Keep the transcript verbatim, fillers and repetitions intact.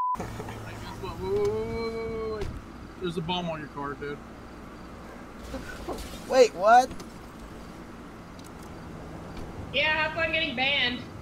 Hey, guess what? Wait, wait, wait, wait, wait. There's a bomb on your car, dude. Wait, what? Yeah, have fun getting banned.